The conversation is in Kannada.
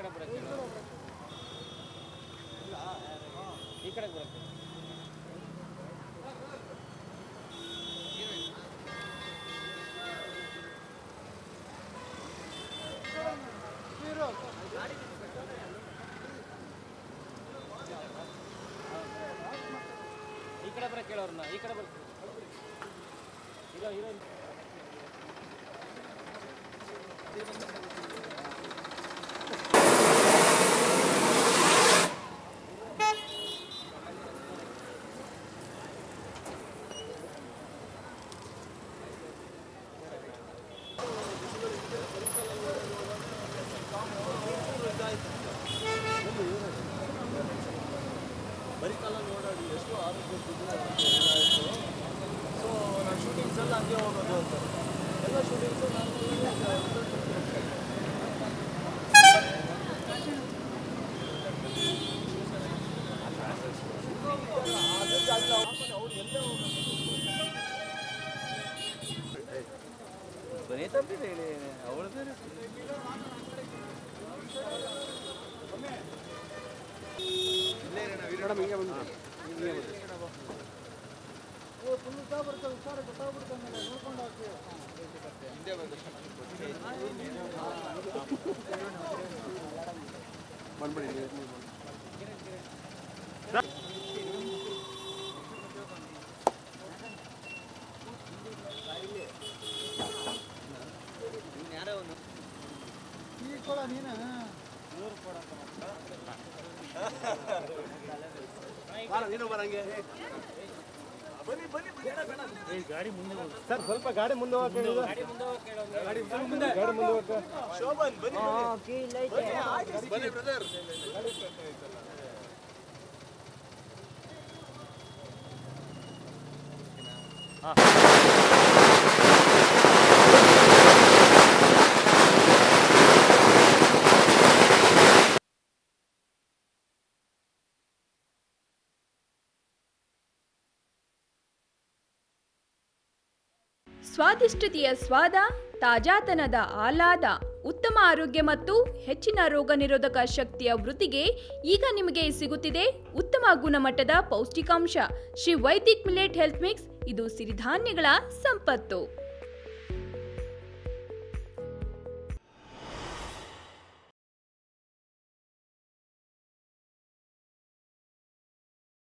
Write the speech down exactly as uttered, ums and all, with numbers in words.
ಕಡೆ ಬರಕ್ಕೆ ಈ ಕಡೆ ಬರಕ್ಕೆ ಈ ಕಡೆ ಬರಕ್ಕೆ ಕೇಳೋರ್ನ ಈ ಕಡೆ ಬರಕ್ಕೆ ಹೀರೋ ಹೀರೋ ಬರೀ ಕಾಲ ನೋಡಾಡಿ ಎಷ್ಟು ಆರೋಗ್ಯ ಏನಾಯಿತು. ಸೊ ನಾನು ಶೂಟಿಂಗ್ಸ್ ಎಲ್ಲ ಹಂಗೆ ಹೋಗೋದು ಅಂತ ಎಲ್ಲ ಶೂಟಿಂಗ್ಸು ನಾನು ಅವ್ರು ಎಲ್ಲೇ ಹೋಗೋದು ಬರೀ ತಪ್ಪಿದೆ ಹೇಳಿ ಅವಳು ಬೇರೆ ಮೇಡಮ್ ಹಿಂಗೆ ಬಂದು ಹಿಂಗೆ ಫುಲ್ ಬರ್ತದೆ ಹುಷಾರು ಗೊತ್ತಾಗ್ಬಿಡ್ತಾನೆ ನೋಡ್ಕೊಂಡು ಹಾಕಿ ಹಿಂದೆ ಬಂದು ಬಂದ್ಬಿಡಿ ಯಾರೋ ಒಂದು ಈ ಕೊಡ ನೀನು ನೂರು ಕೊಡ ನೀನು ಬರಂಗೆ ಬನ್ನಿ ಬನ್ನಿ ಗಾಡಿ ಮುಂದೆ ಸರ್ ಸ್ವಲ್ಪ ಗಾಡಿ ಮುಂದೆ ಹೋಗಕ್ಕೆ ಗಾಡಿ ಮುಂದೆ ಹೋಗಕ್ಕೆ ಗಾಡಿ ಮುಂದೆ ಗಾಡಿ ಮುಂದೆ ಹೋಗಕ್ಕೆ ಶೋಭನ್ ಬನ್ನಿ ಓಕೆ ಲೈಟ್ ಬನ್ನಿ ಬ್ರದರ್ ಹಾ ಸ್ವಾದಿಷ್ಟತೆಯ ಸ್ವಾದ, ತಾಜಾತನದ ಆಹ್ಲಾದ, ಉತ್ತಮ ಆರೋಗ್ಯ ಮತ್ತು ಹೆಚ್ಚಿನ ರೋಗ ನಿರೋಧಕ ಶಕ್ತಿಯ ವೃದ್ಧಿಗೆ ಈಗ ನಿಮಗೆ ಸಿಗುತ್ತಿದೆ ಉತ್ತಮ ಗುಣಮಟ್ಟದ ಪೌಷ್ಟಿಕಾಂಶ. Shri Vaidik millet health mix ಇದು ಸಿರಿಧಾನ್ಯಗಳ ಸಂಪತ್ತು.